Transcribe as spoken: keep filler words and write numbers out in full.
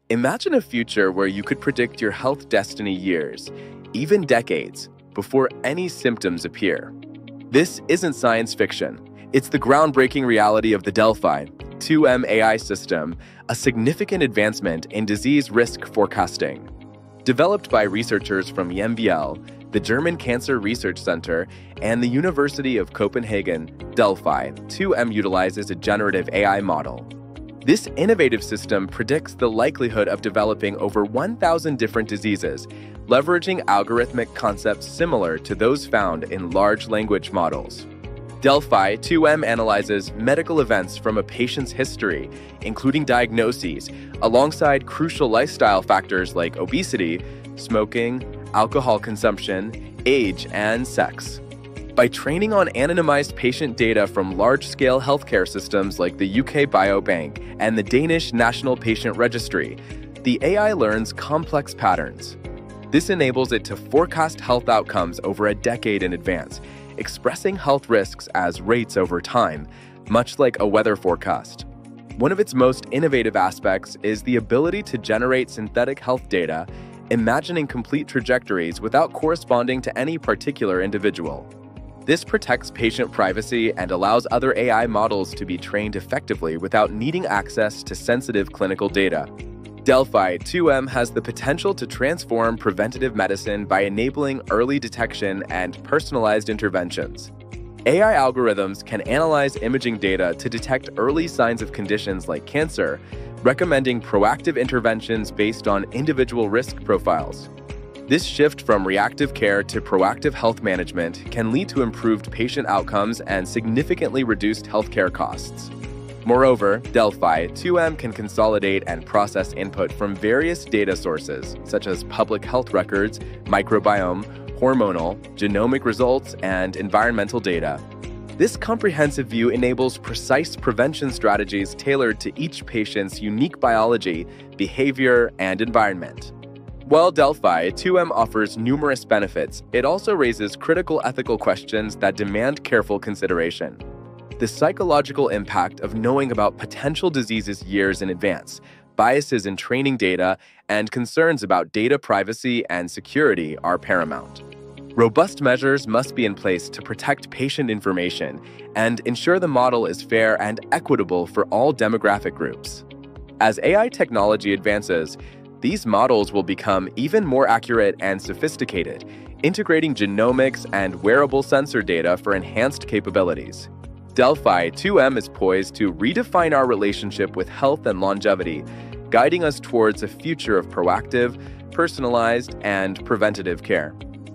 Imagine a future where you could predict your health destiny years, even decades, before any symptoms appear. This isn't science fiction. It's the groundbreaking reality of the Delphi two M A I system, a significant advancement in disease risk forecasting. Developed by researchers from E M B L, the German Cancer Research Center, and the University of Copenhagen, Delphi two M utilizes a generative A I model. This innovative system predicts the likelihood of developing over one thousand different diseases, leveraging algorithmic concepts similar to those found in large language models. Delphi two M analyzes medical events from a patient's history, including diagnoses, alongside crucial lifestyle factors like obesity, smoking, alcohol consumption, age, and sex. By training on anonymized patient data from large-scale healthcare systems like the U K Biobank and the Danish National Patient Registry, the A I learns complex patterns. This enables it to forecast health outcomes over a decade in advance, expressing health risks as rates over time, much like a weather forecast. One of its most innovative aspects is the ability to generate synthetic health data, imagining complete trajectories without corresponding to any particular individual. This protects patient privacy and allows other A I models to be trained effectively without needing access to sensitive clinical data. Delphi two M has the potential to transform preventative medicine by enabling early detection and personalized interventions. A I algorithms can analyze imaging data to detect early signs of conditions like cancer, recommending proactive interventions based on individual risk profiles. This shift from reactive care to proactive health management can lead to improved patient outcomes and significantly reduced healthcare costs. Moreover, Delphi two M can consolidate and process input from various data sources, such as public health records, microbiome, hormonal, genomic results, and environmental data. This comprehensive view enables precise prevention strategies tailored to each patient's unique biology, behavior, and environment. While Delphi two M offers numerous benefits, it also raises critical ethical questions that demand careful consideration. The psychological impact of knowing about potential diseases years in advance, biases in training data, and concerns about data privacy and security are paramount. Robust measures must be in place to protect patient information and ensure the model is fair and equitable for all demographic groups. As A I technology advances, these models will become even more accurate and sophisticated, integrating genomics and wearable sensor data for enhanced capabilities. Delphi two M is poised to redefine our relationship with health and longevity, guiding us towards a future of proactive, personalized, and preventative care.